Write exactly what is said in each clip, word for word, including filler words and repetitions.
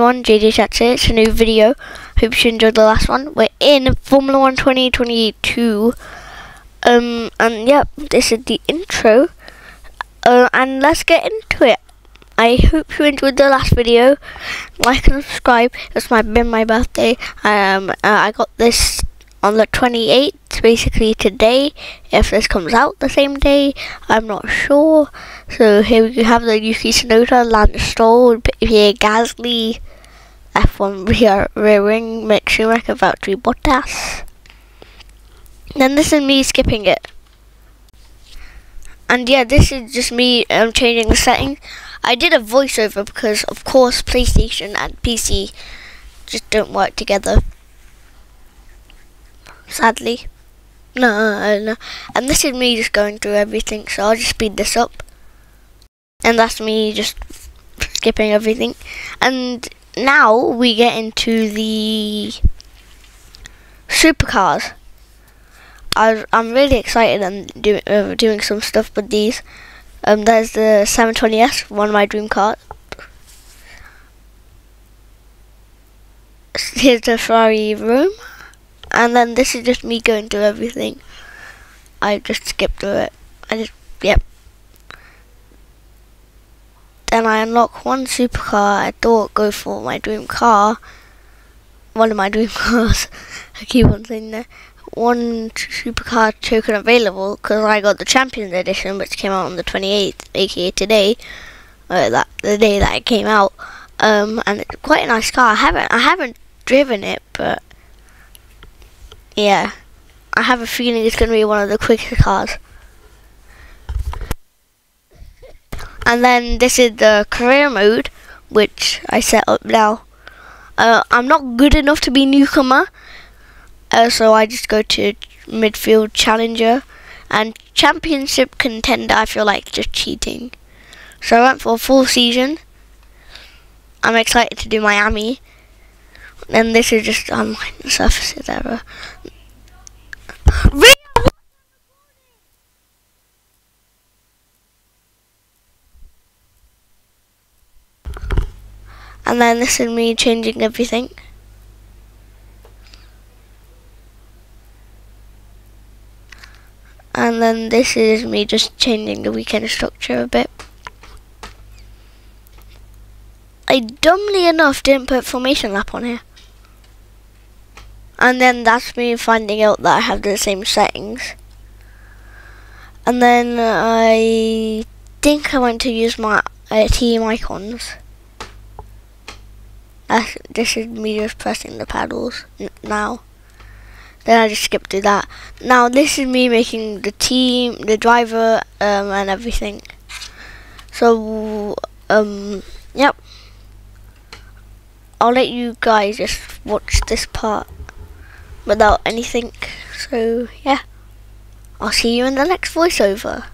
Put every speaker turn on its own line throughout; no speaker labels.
everyone, J J Chats here. It's a new video. Hope you enjoyed the last one. We're in Formula One twenty twenty-two. Um, and yep, this is the intro. Uh, and let's get into it. I hope you enjoyed the last video. Like and subscribe. It's my been my birthday. Um, uh, I got this on the twenty-eighth, basically today. If this comes out the same day, I'm not sure. So here we have the Yuki Tsunoda, Lance Stroll, Pierre Gasly, F one rear, rear wing, Mick Schumacher, Valtteri Bottas. Then this is me skipping it. And yeah, this is just me um, changing the settings. I did a voiceover because, of course, PlayStation and P C just don't work together. Sadly. No, no. And this is me just going through everything, so I'll just speed this up. And that's me just skipping everything. And now we get into the supercars. I, I'm really excited and do, uh, doing some stuff with these. Um, there's the seven twenty S, one of my dream cars. Here's the Ferrari room. And then this is just me going through everything. I just skipped through it. I just, yep. Then I unlock one supercar. I thought go for my dream car. One of my dream cars. I keep on saying that. One supercar token available because I got the Champions Edition, which came out on the twenty-eighth, aka today. Uh, that the day that it came out. Um, and it's quite a nice car. I haven't, I haven't driven it, but yeah, I have a feeling it's going to be one of the quicker cars. And then this is the career mode, which I set up now. Uh, I'm not good enough to be newcomer, uh, so I just go to midfield challenger. And championship contender, I feel like just cheating. So I went for a full season. I'm excited to do Miami. And this is just online surfaces error. And then this is me changing everything. And then this is me just changing the weekend structure a bit. I dumbly enough didn't put formation lap on here. And then that's me finding out that I have the same settings. And then I think I want to use my uh, team icons. That's, this is me just pressing the paddles now. Then I just skip through that. Now this is me making the team, the driver, um, and everything. So, um, yep. I'll let you guys just watch this part without anything. So, yeah. I'll see you in the next voiceover.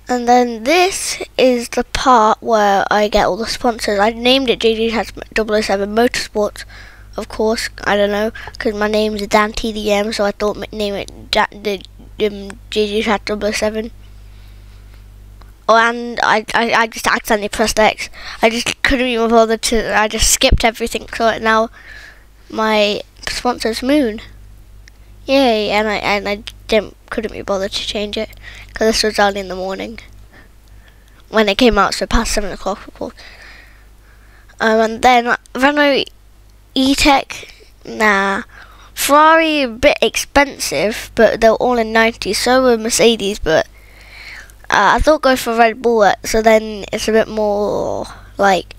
And then this is the part where I get all the sponsors. I named it J J has double oh seven Motorsports, of course. I don't know, because my name is Dan T D M, so I thought I'd name it ja the um, J J has double oh seven. Oh, and I, I I just accidentally pressed X. I just couldn't even bother to. I just skipped everything. So now my sponsor's Moon. Yay! And I and I didn't couldn't be bothered to change it because this was early in the morning when it came out, so past seven o'clock, of course. Um, and then Renault E-Tech, nah. Ferrari a bit expensive, but they're all in ninety. So were Mercedes, but uh, I thought go for Red Bull. So then it's a bit more like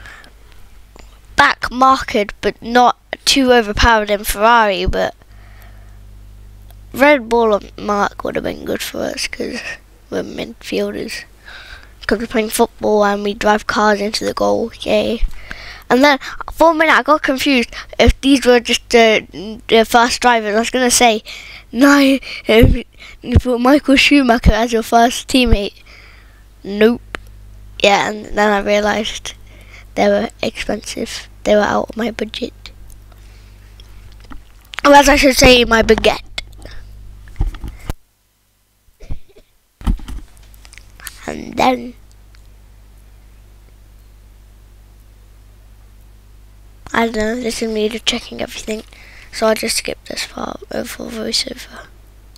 back market, but not too overpowered in Ferrari. But Red Bull and Mark would have been good for us because we're midfielders. Because we're playing football and we drive cars into the goal. Yay. And then for a minute I got confused if these were just uh, the first drivers. I was going to say, no, if you put Michael Schumacher as your first teammate. Nope. Yeah, and then I realised they were expensive. They were out of my budget. Or as I should say, my baguette. And then I don't know, this is me just checking everything, so I just skipped this part for voiceover.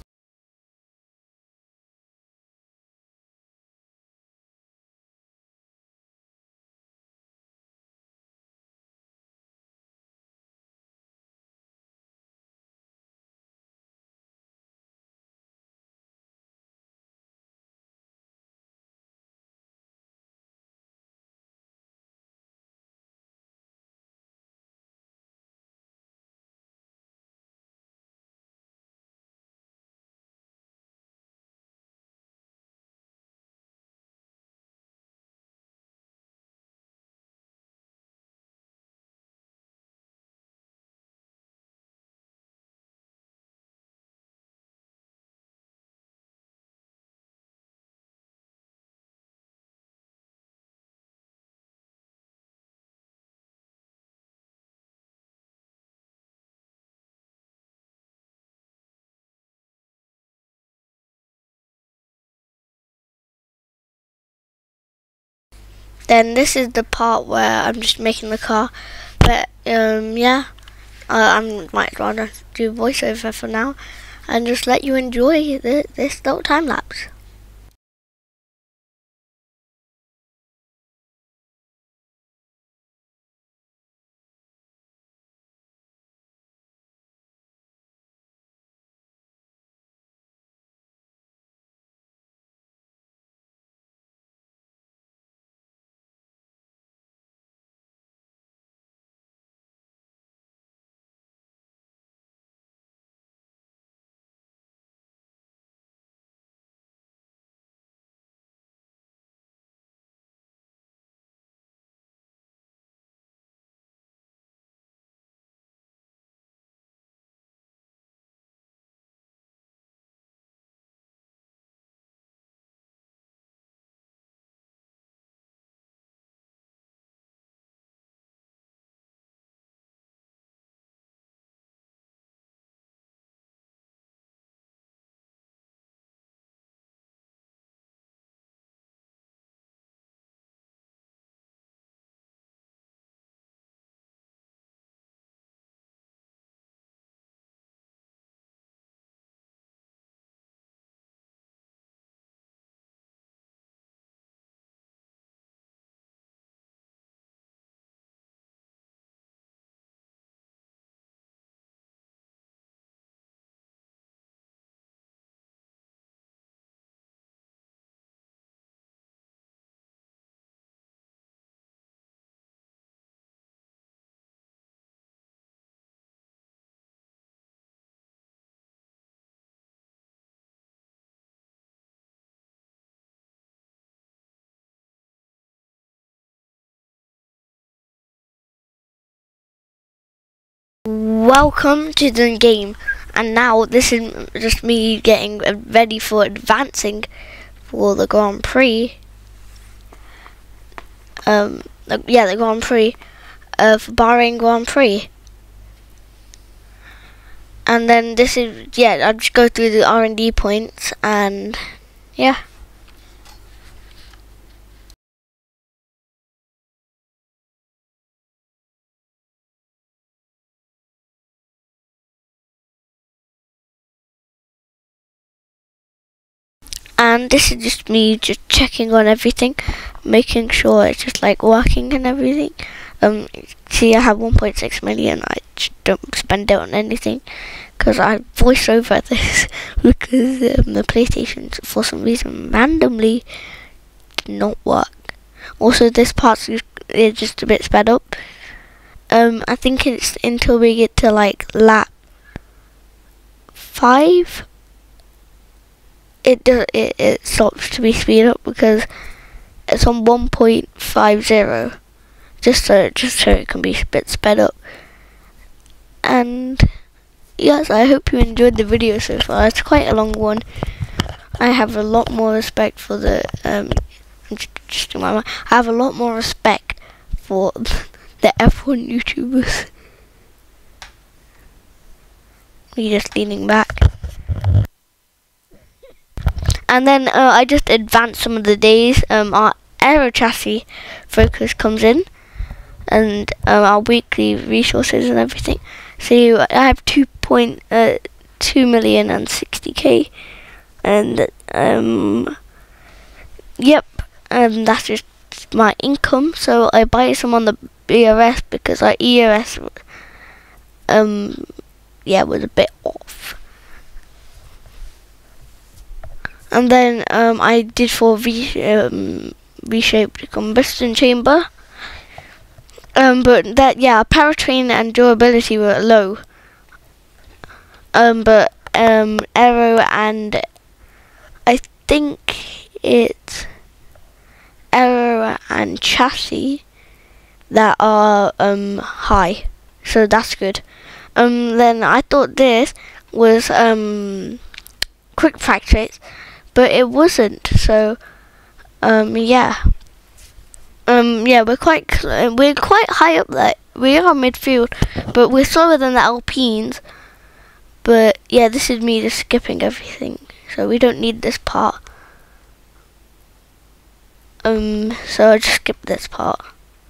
Then this is the part where I'm just making the car, but um, yeah, uh, I might rather do voiceover for now, and just let you enjoy the, this little time lapse. Welcome to the game, and now this is just me getting ready for advancing for the Grand Prix. Um, the, yeah, the Grand Prix, uh, for Bahrain Grand Prix. And then this is, yeah, I'll just go through the R and D points, and yeah. And this is just me just checking on everything, making sure it's just like working and everything. Um, see, I have one point six million. I just don't spend it on anything because I voice over this because um, the PlayStation for some reason randomly did not work. Also, this part is just a bit sped up. Um, I think it's until we get to like lap five. It does it, it stops to be speed up because it's on one point five zero, just so just so it can be a bit sped up. And yes, I hope you enjoyed the video so far. It's quite a long one. I have a lot more respect for the um just in my mind, I have a lot more respect for the F one YouTubers. Me just leaning back. And then uh, I just advanced some of the days. Um, our aero chassis focus comes in, and um, our weekly resources and everything. So I have two point uh, two million and sixty k, and um, yep, and that's just my income. So I buy some on the E R S because our E R S, um, yeah, was a bit off. And then um, I did for V um, reshaped combustion chamber, um, but that yeah, powertrain and durability were low. Um, but um, aero and I think it's aero and chassis that are um high, so that's good. Um, then I thought this was um quick practice, but it wasn't. So, um, yeah, um, yeah, we're quite we're quite high up there. We are midfield, but we're slower than the Alpines. But yeah, this is me just skipping everything, so we don't need this part. Um, so I just skip this part.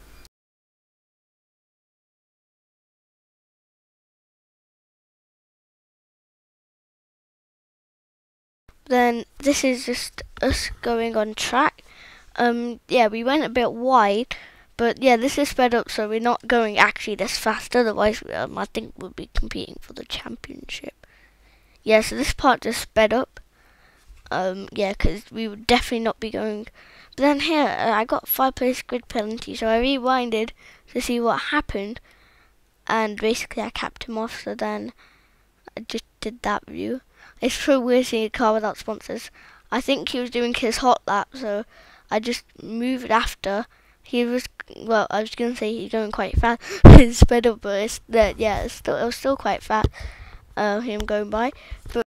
Then this is just us going on track. Um, yeah, we went a bit wide, but yeah, this is sped up, so we're not going actually this fast. Otherwise, um, I think we'll be competing for the championship. Yeah, so this part just sped up. Um, yeah, because we would definitely not be going. But then here, uh, I got five place grid penalty, so I rewinded to see what happened, and basically I capped him off. So then I just did that view. It's so weird seeing a car without sponsors. I think he was doing his hot lap, so I just moved after. He was, well, I was gonna say he's going quite fast. It's sped up, but it's that, yeah, it's still, it was still quite fast. Uh, him going by, but.